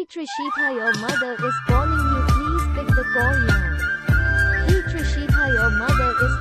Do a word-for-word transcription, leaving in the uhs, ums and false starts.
Trishitha, your mother is calling you. Please pick the call now. Hey Trishitha, your mother is